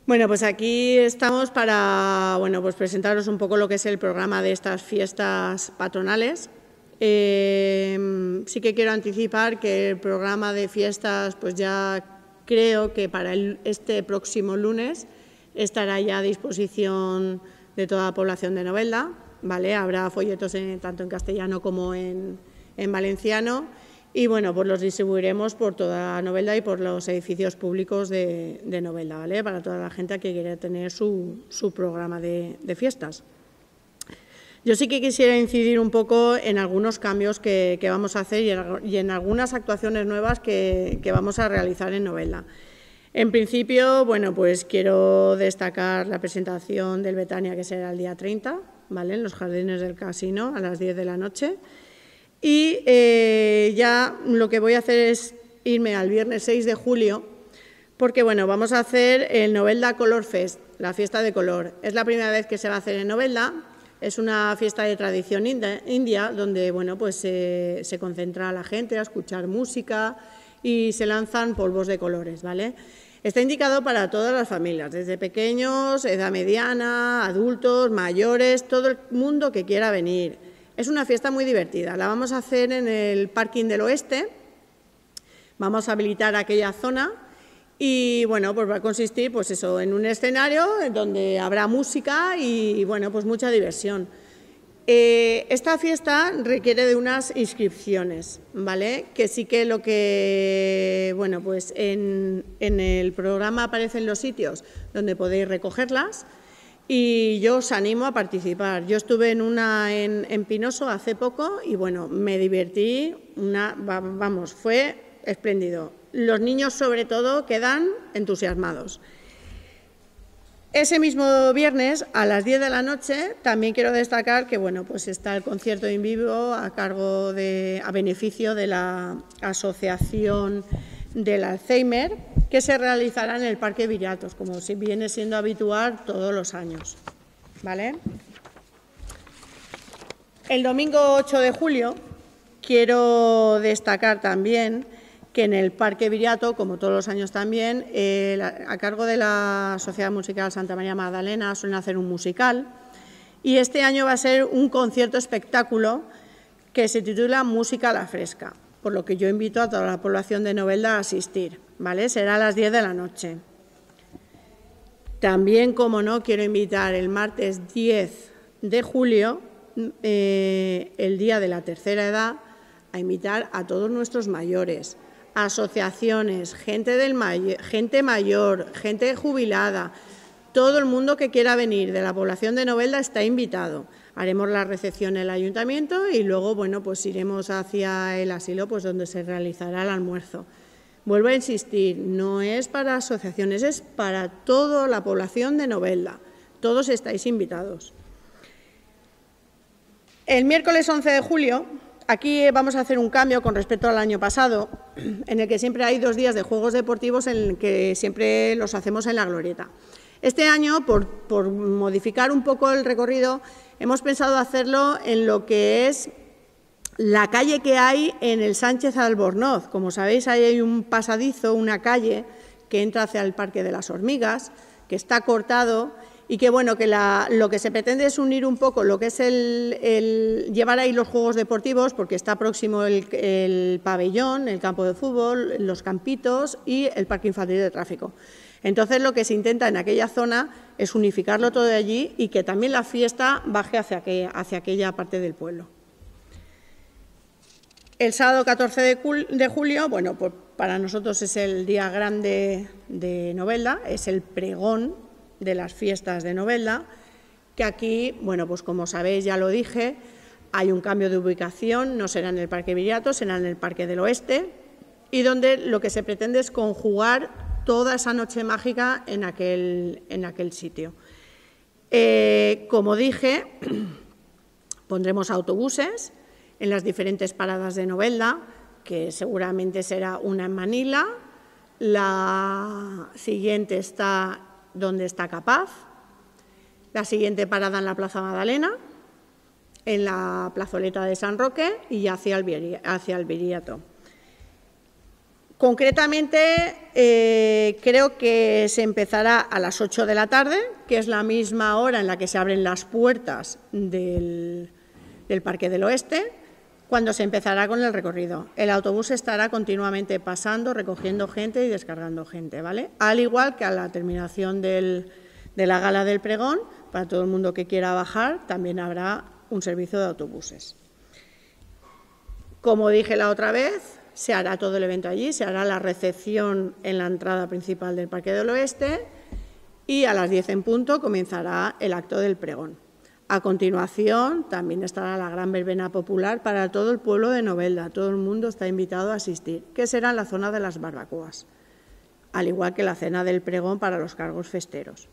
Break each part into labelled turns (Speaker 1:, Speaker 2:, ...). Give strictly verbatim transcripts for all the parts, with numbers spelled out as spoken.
Speaker 1: Bueno, pues aquí estamos para bueno, pues presentaros un poco lo que es el programa de estas fiestas patronales. Eh, sí que quiero anticipar que el programa de fiestas, pues ya creo que para el, este próximo lunes estará ya a disposición de toda la población de Novelda, ¿vale? Habrá folletos en, tanto en castellano como en, en valenciano. Y bueno, pues los distribuiremos por toda Novelda y por los edificios públicos de, de Novelda, ¿vale? Para toda la gente que quiera tener su, su programa de, de fiestas. Yo sí que quisiera incidir un poco en algunos cambios que, que vamos a hacer y en, y en algunas actuaciones nuevas que, que vamos a realizar en Novelda. En principio, bueno, pues quiero destacar la presentación del Betania, que será el día treinta, ¿vale? En los jardines del casino a las diez de la noche. Y eh, ya lo que voy a hacer es irme al viernes seis de julio, porque bueno, vamos a hacer el Novelda Color Fest, la fiesta de color. Es la primera vez que se va a hacer en Novelda, es una fiesta de tradición india, donde bueno, pues eh, se concentra a la gente a escuchar música y se lanzan polvos de colores, ¿vale? Está indicado para todas las familias, desde pequeños, edad mediana, adultos, mayores, todo el mundo que quiera venir. Es una fiesta muy divertida, la vamos a hacer en el Parking del Oeste, vamos a habilitar aquella zona y bueno, pues va a consistir pues eso, en un escenario donde habrá música y bueno, pues mucha diversión. Eh, esta fiesta requiere de unas inscripciones, ¿vale? Que sí que lo que, bueno, pues en, en el programa aparecen los sitios donde podéis recogerlas. Y yo os animo a participar. Yo estuve en una en, en Pinoso hace poco y, bueno, me divertí, una, vamos, fue espléndido. Los niños, sobre todo, quedan entusiasmados. Ese mismo viernes, a las diez de la noche, también quiero destacar que, bueno, pues está el concierto en vivo a cargo de, a beneficio de la Asociación del Alzheimer, que se realizará en el Parque Viriatos, como si viene siendo habitual todos los años, ¿vale? El domingo ocho de julio quiero destacar también que en el Parque Viriato, como todos los años también, eh, a cargo de la Sociedad Musical Santa María Magdalena suelen hacer un musical y este año va a ser un concierto espectáculo que se titula Música a la Fresca, por lo que yo invito a toda la población de Novelda a asistir, ¿vale? Será a las diez de la noche. También, como no, quiero invitar el martes diez de julio, eh, el Día de la Tercera Edad, a invitar a todos nuestros mayores, asociaciones, gente, del may- gente mayor, gente jubilada, todo el mundo que quiera venir de la población de Novelda está invitado. Haremos la recepción en el ayuntamiento y luego, bueno, pues iremos hacia el asilo, pues donde se realizará el almuerzo. Vuelvo a insistir, no es para asociaciones, es para toda la población de Novelda. Todos estáis invitados. El miércoles once de julio, aquí vamos a hacer un cambio con respecto al año pasado, en el que siempre hay dos días de juegos deportivos en el que siempre los hacemos en la Glorieta. Este año, por, por modificar un poco el recorrido, hemos pensado hacerlo en lo que es la calle que hay en el Sánchez Albornoz. Como sabéis, ahí hay un pasadizo, una calle que entra hacia el Parque de las Hormigas, que está cortado y que, bueno, que la, lo que se pretende es unir un poco lo que es el, el llevar ahí los juegos deportivos, porque está próximo el, el pabellón, el campo de fútbol, los campitos y el parque infantil de tráfico. Entonces, lo que se intenta en aquella zona es unificarlo todo de allí y que también la fiesta baje hacia aquella, hacia aquella parte del pueblo. El sábado catorce de julio, bueno, pues para nosotros es el día grande de Novelda, es el pregón de las fiestas de Novelda, que aquí, bueno, pues como sabéis, ya lo dije, hay un cambio de ubicación, no será en el Parque Viriato, será en el Parque del Oeste, y donde lo que se pretende es conjugar toda esa noche mágica en aquel, en aquel sitio. Eh, como dije, pondremos autobuses en las diferentes paradas de Novelda, que seguramente será una en Manila, la siguiente está donde está Capaz, la siguiente parada en la Plaza Magdalena, en la plazoleta de San Roque y hacia el, hacia el Viriato. Concretamente, eh, creo que se empezará a las ocho de la tarde, que es la misma hora en la que se abren las puertas del, del Parque del Oeste, cuando se empezará con el recorrido. El autobús estará continuamente pasando, recogiendo gente y descargando gente, ¿vale? Al igual que a la terminación del, de la gala del pregón, para todo el mundo que quiera bajar, también habrá un servicio de autobuses. Como dije la otra vez, se hará todo el evento allí, se hará la recepción en la entrada principal del Parque del Oeste y a las diez en punto comenzará el acto del pregón. A continuación también estará la gran verbena popular para todo el pueblo de Novelda. Todo el mundo está invitado a asistir, que será en la zona de las barbacoas, al igual que la cena del pregón para los cargos festeros.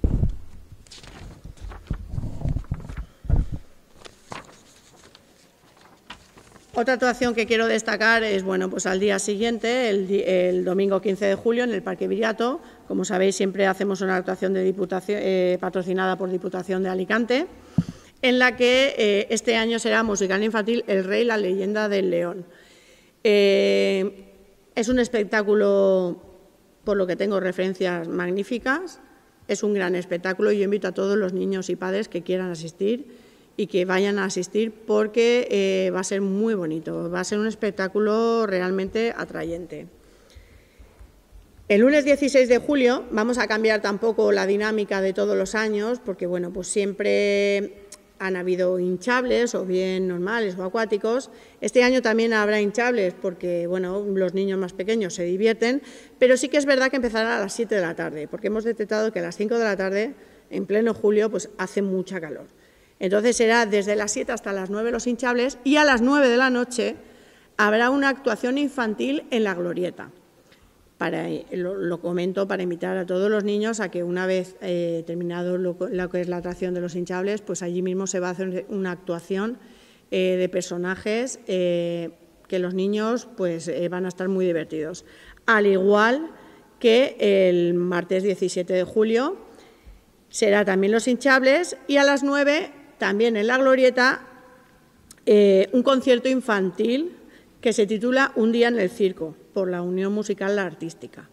Speaker 1: Otra actuación que quiero destacar es, bueno, pues al día siguiente, el, el domingo quince de julio, en el Parque Viriato. Como sabéis, siempre hacemos una actuación de diputación, eh, patrocinada por Diputación de Alicante, en la que eh, este año será musical infantil El Rey, la leyenda del león. Eh, es un espectáculo, por lo que tengo referencias magníficas, es un gran espectáculo y yo invito a todos los niños y padres que quieran asistir y que vayan a asistir porque eh, va a ser muy bonito, va a ser un espectáculo realmente atrayente. El lunes dieciséis de julio vamos a cambiar tampoco la dinámica de todos los años porque, bueno, pues siempre han habido hinchables o bien normales o acuáticos. Este año también habrá hinchables porque, bueno, los niños más pequeños se divierten, pero sí que es verdad que empezará a las siete de la tarde porque hemos detectado que a las cinco de la tarde, en pleno julio, pues hace mucha calor. Entonces será desde las siete hasta las nueve los hinchables y a las nueve de la noche habrá una actuación infantil en la glorieta. Para, lo, lo comento para invitar a todos los niños a que una vez eh, terminado lo, lo que es la atracción de los hinchables, pues allí mismo se va a hacer una actuación eh, de personajes eh, que los niños pues, eh, van a estar muy divertidos. Al igual que el martes diecisiete de julio será también los hinchables y a las nueve también en la glorieta eh, un concierto infantil que se titula Un día en el circo, por la Unión Musical La Artística.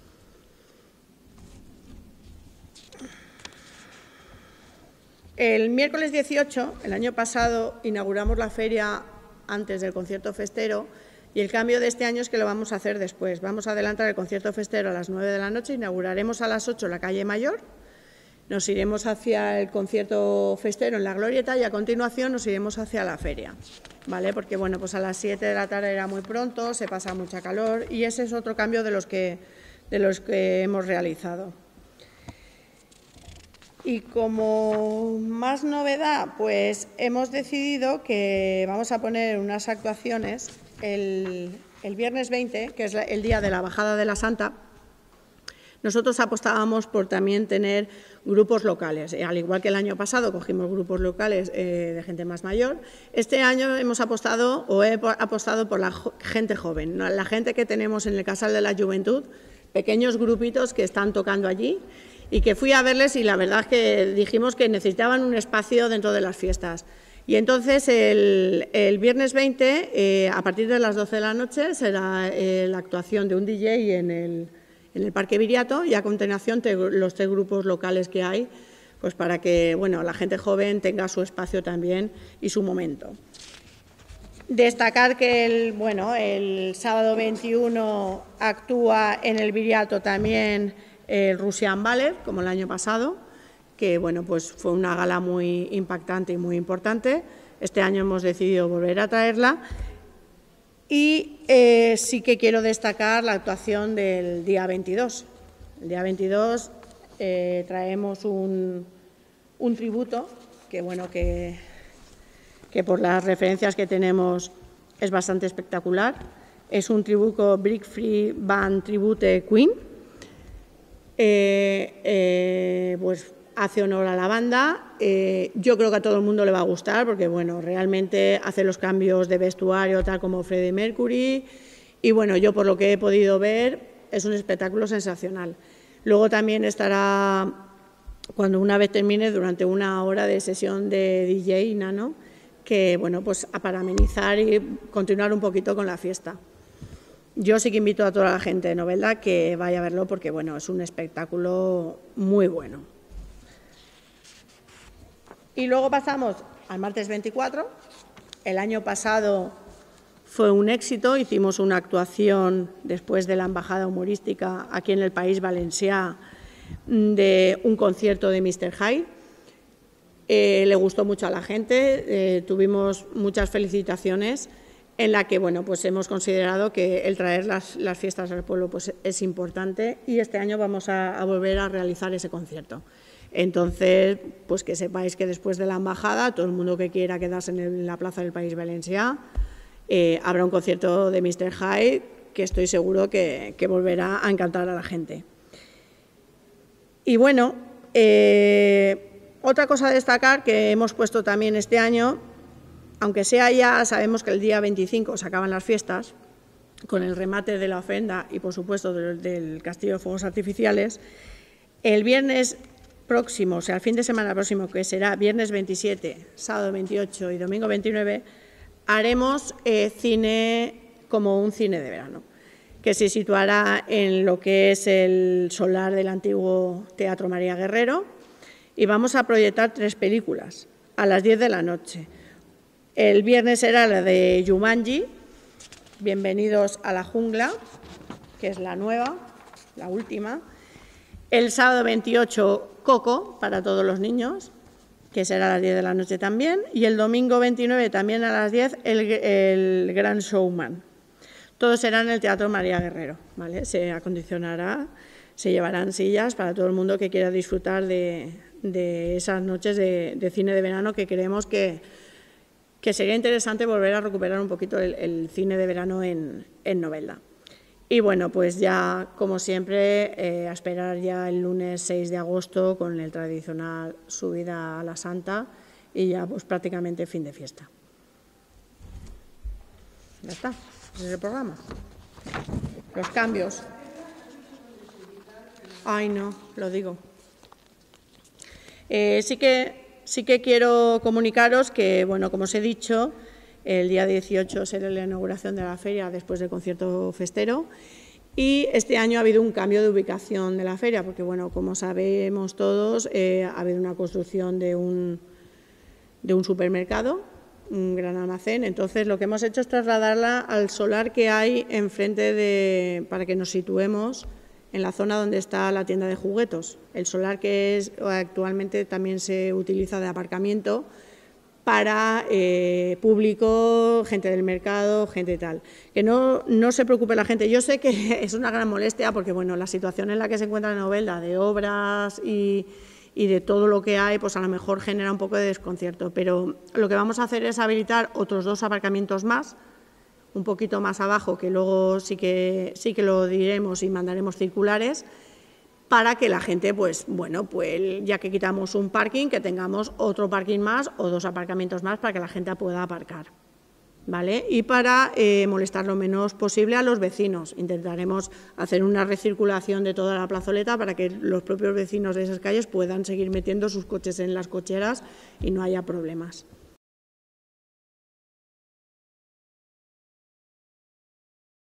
Speaker 1: El miércoles dieciocho, el año pasado, inauguramos la feria antes del concierto festero y el cambio de este año es que lo vamos a hacer después. Vamos a adelantar el concierto festero a las nueve de la noche, inauguraremos a las ocho la calle Mayor. Nos iremos hacia el concierto festero en la glorieta y a continuación nos iremos hacia la feria, ¿vale? Porque, bueno, pues a las siete de la tarde era muy pronto, se pasa mucha calor y ese es otro cambio de los que, de los que hemos realizado. Y como más novedad, pues hemos decidido que vamos a poner unas actuaciones el, el viernes veinte, que es el día de la Bajada de la Santa. Nosotros apostábamos por también tener grupos locales. Al igual que el año pasado cogimos grupos locales eh, de gente más mayor, este año hemos apostado o he apostado por la gente joven, ¿no? La gente que tenemos en el Casal de la Juventud, pequeños grupitos que están tocando allí y que fui a verles y la verdad es que dijimos que necesitaban un espacio dentro de las fiestas. Y entonces el, el viernes veinte, eh, a partir de las doce de la noche, será eh, la actuación de un D J en el en el Parque Viriato y a continuación te, los tres grupos locales que hay, pues para que bueno, la gente joven tenga su espacio también y su momento. Destacar que el, bueno, el sábado veintiuno actúa en el Viriato también el Russian Ballet, como el año pasado, que bueno, pues fue una gala muy impactante y muy importante. Este año hemos decidido volver a traerla. Y eh, sí que quiero destacar la actuación del día veintidós. El día veintidós eh, traemos un, un tributo que, bueno, que, que por las referencias que tenemos es bastante espectacular. Es un tributo Brick Free Band Tribute Queen. Eh, eh, pues hace honor a la banda, eh, yo creo que a todo el mundo le va a gustar porque bueno, realmente hace los cambios de vestuario tal como Freddie Mercury y bueno, yo por lo que he podido ver es un espectáculo sensacional. Luego también estará, cuando una vez termine, durante una hora de sesión de D J Nano, que bueno, pues para amenizar y continuar un poquito con la fiesta. yo sí que invito a toda la gente de Novelda que vaya a verlo porque, bueno, es un espectáculo muy bueno. Y luego pasamos al martes veinticuatro. El año pasado fue un éxito, hicimos una actuación después de la embajada humorística aquí en el País Valencià de un concierto de míster Hyde. Eh, le gustó mucho a la gente, eh, tuvimos muchas felicitaciones en la que, bueno, pues hemos considerado que el traer las, las fiestas al pueblo pues es importante y este año vamos a, a volver a realizar ese concierto. Entonces, pues que sepáis que después de la embajada, todo el mundo que quiera quedarse en, el, en la plaza del País Valencià, eh, habrá un concierto de míster Hyde que estoy seguro que, que volverá a encantar a la gente. Y bueno, eh, otra cosa a destacar que hemos puesto también este año, aunque sea ya, sabemos que el día veinticinco se acaban las fiestas, con el remate de la ofrenda y, por supuesto, del, del Castillo de Fuegos Artificiales, el viernes próximo, o sea, el fin de semana próximo, que será viernes veintisiete, sábado veintiocho y domingo veintinueve, haremos eh, cine como un cine de verano, que se situará en lo que es el solar del antiguo Teatro María Guerrero, y vamos a proyectar tres películas a las diez de la noche. El viernes será la de Jumanji, Bienvenidos a la Jungla, que es la nueva, la última. El sábado veintiocho, Coco, para todos los niños, que será a las diez de la noche también. Y el domingo veintinueve, también a las diez, el, el Gran Showman. Todo será en el Teatro María Guerrero, ¿vale? Se acondicionará, se llevarán sillas para todo el mundo que quiera disfrutar de, de esas noches de, de cine de verano, que creemos que, que sería interesante volver a recuperar un poquito el, el cine de verano en, en Novelda. Y bueno, pues ya, como siempre, eh, a esperar ya el lunes seis de agosto con el tradicional subida a la Santa y ya pues prácticamente fin de fiesta. Ya está. Ese es el programa. Los cambios. Ay, no, lo digo. Eh, sí que, sí que quiero comunicaros que, bueno, como os he dicho, el día dieciocho será la inauguración de la feria después del concierto festero y este año ha habido un cambio de ubicación de la feria porque, bueno, como sabemos todos, eh, ha habido una construcción de un, de un supermercado, un gran almacén. Entonces, lo que hemos hecho es trasladarla al solar que hay enfrente de, para que nos situemos en la zona donde está la tienda de juguetos. El solar que es, actualmente también se utiliza de aparcamiento para eh, público, gente del mercado, gente tal. Que no, no se preocupe la gente. Yo sé que es una gran molestia porque, bueno, la situación en la que se encuentra Novelda de obras y, y de todo lo que hay, pues a lo mejor genera un poco de desconcierto. Pero lo que vamos a hacer es habilitar otros dos aparcamientos más, un poquito más abajo, que luego sí que, sí que lo diremos y mandaremos circulares, para que la gente, pues bueno, pues ya que quitamos un parking, que tengamos otro parking más o dos aparcamientos más para que la gente pueda aparcar, ¿vale? Y para eh, molestar lo menos posible a los vecinos. Intentaremos hacer una recirculación de toda la plazoleta para que los propios vecinos de esas calles puedan seguir metiendo sus coches en las cocheras y no haya problemas.